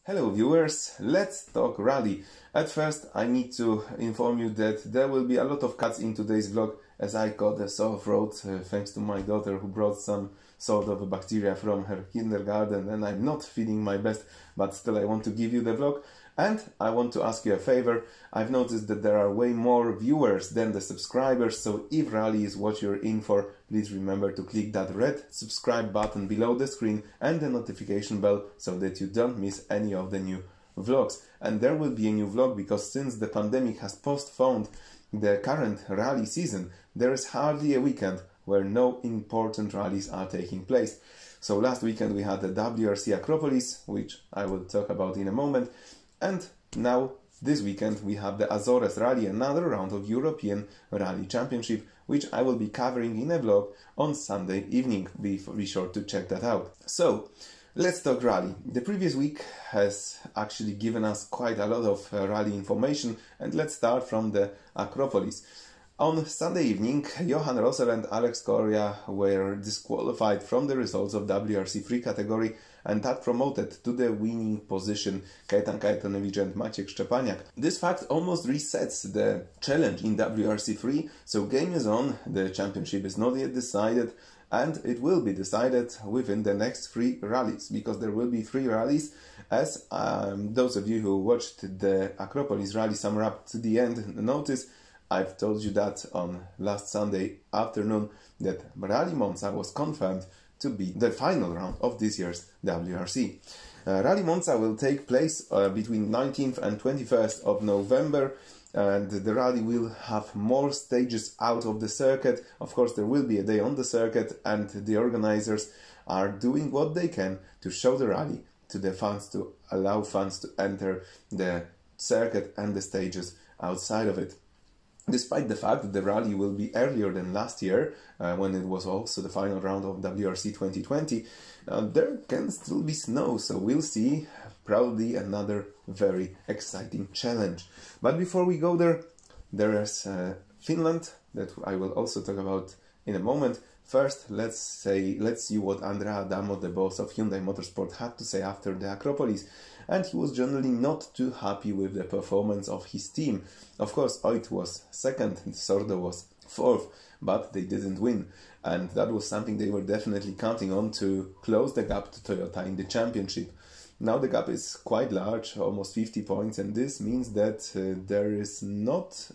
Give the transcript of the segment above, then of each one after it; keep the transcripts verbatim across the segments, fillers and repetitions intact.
Hello viewers, let's talk rally. At first I need to inform you that there will be a lot of cuts in today's vlog as I got a sore throat uh, thanks to my daughter who brought some sort of a bacteria from her kindergarten and I'm not feeling my best, but still I want to give you the vlog. And I want to ask you a favor. I've noticed that there are way more viewers than the subscribers, so if rally is what you're in for, please remember to click that red subscribe button below the screen and the notification bell so that you don't miss any of the new vlogs. And there will be a new vlog because since the pandemic has postponed the current rally season, there is hardly a weekend where no important rallies are taking place. So last weekend we had the W R C Acropolis, which I will talk about in a moment. And now, this weekend, we have the Azores Rally, another round of European Rally Championship, which I will be covering in a vlog on Sunday evening. Be, be sure to check that out. So, let's talk rally. The previous week has actually given us quite a lot of uh, rally information, and let's start from the Acropolis. On Sunday evening, Johan Rosser and Alex Correa were disqualified from the results of W R C three category, and that promoted to the winning position Kajetan Kajetanowicz and Maciek Szczepaniak. This fact almost resets the challenge in W R C three, so game is on, the championship is not yet decided, and it will be decided within the next three rallies, because there will be three rallies, as um, those of you who watched the Acropolis rally summer up to the end notice. I've told you that on last Sunday afternoon that Rally Monza was confirmed to be the final round of this year's W R C. Uh, Rally Monza will take place uh, between nineteenth and twenty-first of November, and the rally will have more stages out of the circuit. Of course, there will be a day on the circuit, and the organizers are doing what they can to show the rally to the fans, to allow fans to enter the circuit and the stages outside of it. Despite the fact that the rally will be earlier than last year, uh, when it was also the final round of W R C twenty twenty, uh, there can still be snow, so we'll see probably another very exciting challenge. But before we go there, there is uh, Finland that I will also talk about in a moment. First, let's say let's see what Andrea Adamo, the boss of Hyundai Motorsport, had to say after the Acropolis. And he was generally not too happy with the performance of his team. Of course, Oit was second and Sordo was fourth, but they didn't win. And that was something they were definitely counting on to close the gap to Toyota in the championship. Now the gap is quite large, almost fifty points, and this means that uh, there is not...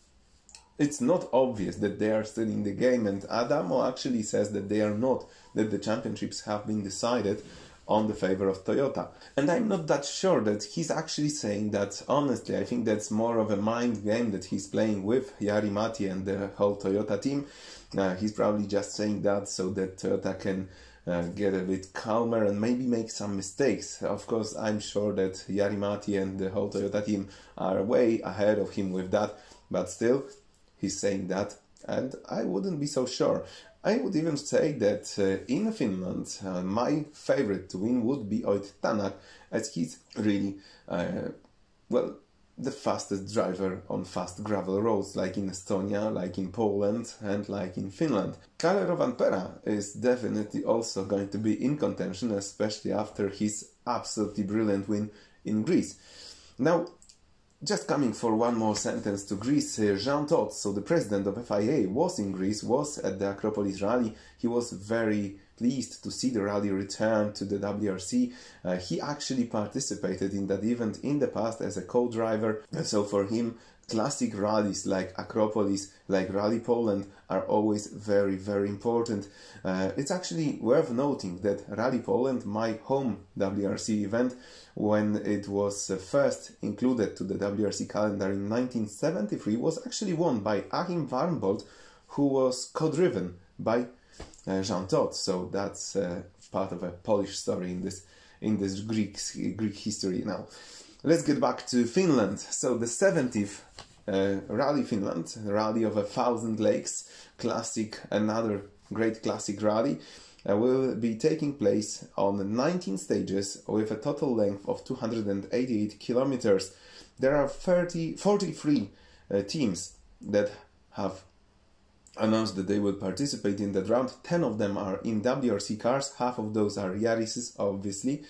It's not obvious that they are still in the game, and Adamo actually says that they are not, that the championships have been decided on the favor of Toyota. And I'm not that sure that he's actually saying that. Honestly, I think that's more of a mind game that he's playing with Jari Matti and the whole Toyota team. Uh, he's probably just saying that so that Toyota can uh, get a bit calmer and maybe make some mistakes. Of course, I'm sure that Jari Matti and the whole Toyota team are way ahead of him with that, but still, he's saying that, and I wouldn't be so sure. I would even say that uh, in Finland, uh, my favorite to win would be Oit Tanak, as he's really, uh, well, the fastest driver on fast gravel roads, like in Estonia, like in Poland, and like in Finland. Kalle Rovanperä is definitely also going to be in contention, especially after his absolutely brilliant win in Greece. Now, just coming for one more sentence to Greece, uh, Jean Todt, so the president of F I A, was in Greece, was at the Acropolis rally. He was very pleased to see the rally return to the W R C. Uh, he actually participated in that event in the past as a co-driver, so for him, classic rallies like Acropolis, like Rally Poland are always very, very important. Uh, it's actually worth noting that Rally Poland, my home W R C event, when it was uh, first included to the W R C calendar in nineteen seventy-three, was actually won by Achim Warmbold, who was co-driven by uh, Jean Todt. So that's uh, part of a Polish story in this in this Greek Greek history now. Let's get back to Finland. So the seventieth uh, Rally Finland, Rally of a Thousand Lakes, classic, another great classic rally, uh, will be taking place on nineteen stages with a total length of two hundred eighty-eight kilometers. There are thirty, forty-three uh, teams that have announced that they will participate in that round. ten of them are in W R C cars, half of those are Yaris's, obviously.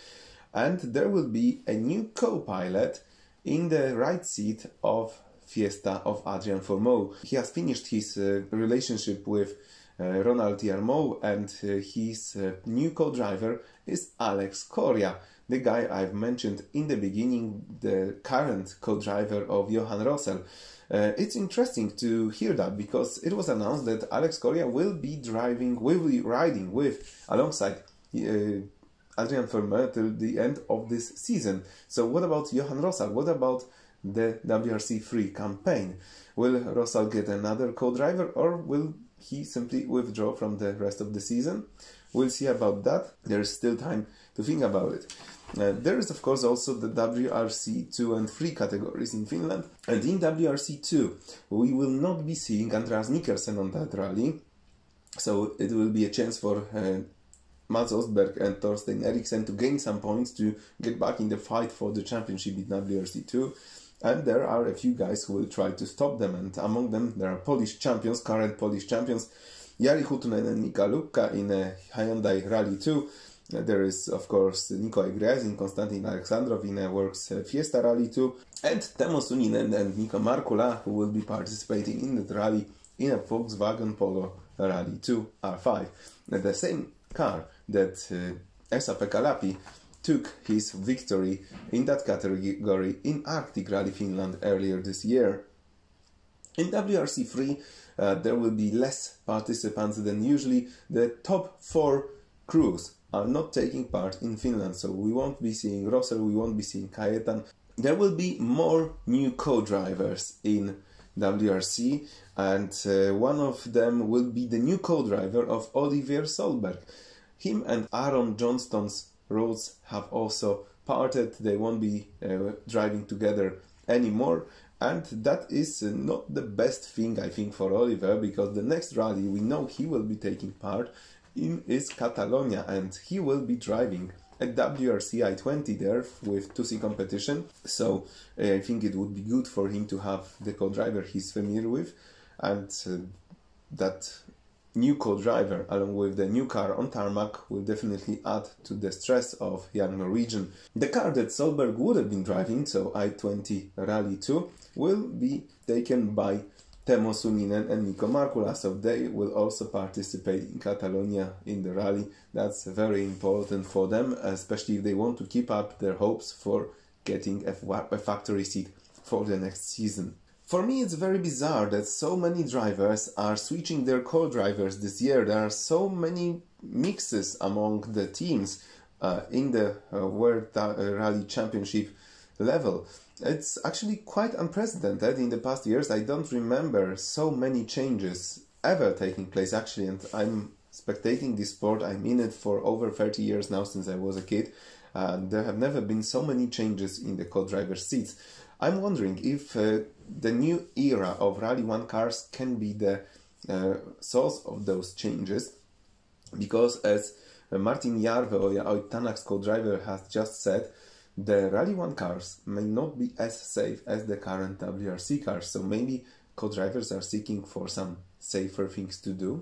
and there will be a new co-pilot in the right seat of Fiesta of Adrian Fourmaux. He has finished his uh, relationship with uh, Ronald Yarmou, and uh, his uh, new co-driver is Alex Coria, the guy I've mentioned in the beginning, the current co-driver of Johan Rossel. Uh, it's interesting to hear that, because it was announced that Alex Coria will be driving, will be riding with, alongside uh, Adrian Fourmaux till the end of this season. So what about Johan Rossel? What about the W R C three campaign? Will Rossel get another co-driver, or will he simply withdraw from the rest of the season? We'll see about that. There is still time to think about it. Uh, there is of course also the W R C two and three categories in Finland, and in W R C two we will not be seeing Andreas Mikkelsen on that rally, so it will be a chance for uh, Mats Ostberg and Thorstein Eriksen to gain some points to get back in the fight for the championship in W R C two. And there are a few guys who will try to stop them, and among them there are Polish champions, current Polish champions, Jari Huttunen and Mika Lukka in a Hyundai Rally two. There is of course Nico Egreazin, Konstantin Alexandrov in a Works Fiesta Rally two, and Teemu Suninen and Niko Markula, who will be participating in the rally in a Volkswagen Polo Rally two R five. The same car that uh, Esa-Pekka Lappi took his victory in that category in Arctic Rally Finland earlier this year. In W R C three uh, there will be less participants than usually. The top four crews are not taking part in Finland, so we won't be seeing Rossel, we won't be seeing Kajetan. There will be more new co-drivers in W R C, and uh, one of them will be the new co-driver of Olivier Solberg. Him and Aaron Johnston's roads have also parted. They won't be uh, driving together anymore, and that is uh, not the best thing, I think, for Oliver, because the next rally we know he will be taking part in is Catalonia, and he will be driving a W R C I twenty there with two C competition. So uh, I think it would be good for him to have the co-driver he's familiar with, and uh, that new co-driver along with the new car on tarmac will definitely add to the stress of young Norwegian. The car that Solberg would have been driving, so I twenty Rally two, will be taken by Teemu Suninen and Niko Markula, so they will also participate in Catalonia in the rally. That's very important for them, especially if they want to keep up their hopes for getting a factory seat for the next season. For me, it's very bizarre that so many drivers are switching their co-drivers this year. There are so many mixes among the teams uh, in the uh, World Rally Championship level. It's actually quite unprecedented. In the past years, I don't remember so many changes ever taking place, actually, and I'm spectating this sport. I'm in it for over thirty years now, since I was a kid, and there have never been so many changes in the co-driver seats. I'm wondering if uh, the new era of Rally one cars can be the uh, source of those changes, because as uh, Martin Järveoja, Oit Tanak's co-driver, has just said, the Rally one cars may not be as safe as the current W R C cars, so maybe co-drivers are seeking for some safer things to do.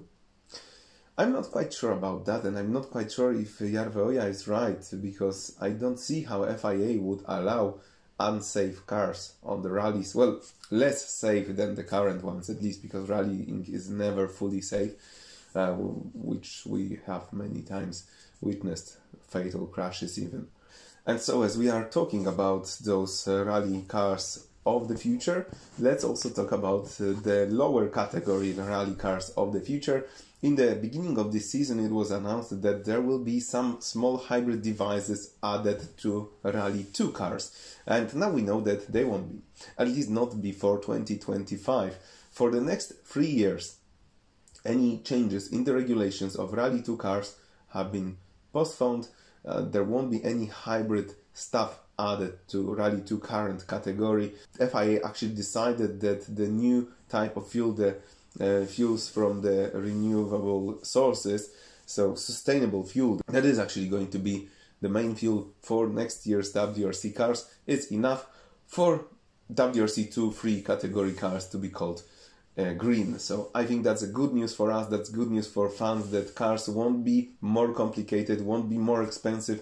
I'm not quite sure about that, and I'm not quite sure if Järveoja is right, because I don't see how F I A would allow unsafe cars on the rallies. Well, less safe than the current ones, at least, because rallying is never fully safe, uh, which we have many times witnessed, fatal crashes even. And so, as we are talking about those uh, rally cars of the future, let's also talk about uh, the lower category rally cars of the future. In the beginning of this season, it was announced that there will be some small hybrid devices added to Rally two cars. And now we know that they won't be, at least not before twenty twenty-five. For the next three years, any changes in the regulations of Rally two cars have been postponed. Uh, there won't be any hybrid stuff added to Rally two current category. F I A actually decided that the new type of fuel, the uh, fuels from the renewable sources, so sustainable fuel, that is actually going to be the main fuel for next year's W R C cars. It's enough for W R C two three category cars to be called uh, green. So I think that's a good news for us. That's good news for fans, that cars won't be more complicated, won't be more expensive,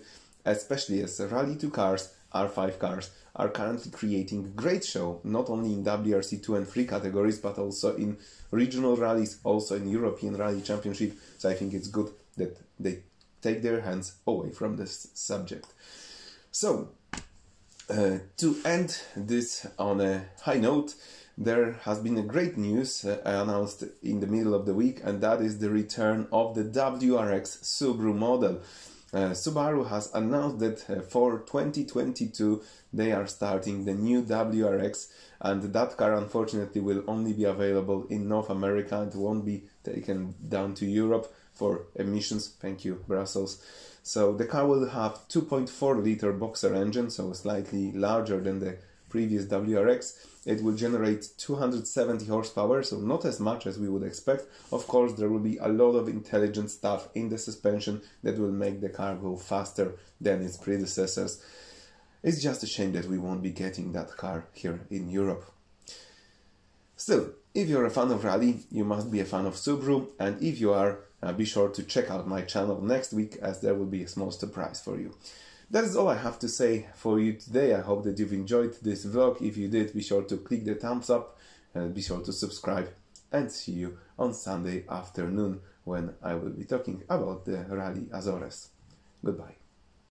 especially as Rally two cars, R five cars, are currently creating a great show, not only in W R C two and three categories, but also in regional rallies, also in European Rally Championship. So I think it's good that they take their hands away from this subject. So, uh, to end this on a high note, there has been a great news uh, announced in the middle of the week, and that is the return of the W R X Subaru model. Uh, Subaru has announced that uh, for twenty twenty-two they are starting the new W R X, and that car unfortunately will only be available in North America and won't be taken down to Europe for emissions. Thank you, Brussels. So the car will have two point four liter boxer engine, so slightly larger than the previous W R X. It will generate two hundred seventy horsepower, so not as much as we would expect. Of course, there will be a lot of intelligent stuff in the suspension that will make the car go faster than its predecessors. It's just a shame that we won't be getting that car here in Europe. Still, if you're a fan of rally, you must be a fan of Subaru, and if you are, uh, be sure to check out my channel next week, as there will be a small surprise for you. That is all I have to say for you today. I hope that you've enjoyed this vlog. If you did, be sure to click the thumbs up and be sure to subscribe, and see you on Sunday afternoon when I will be talking about the Rally Azores. Goodbye.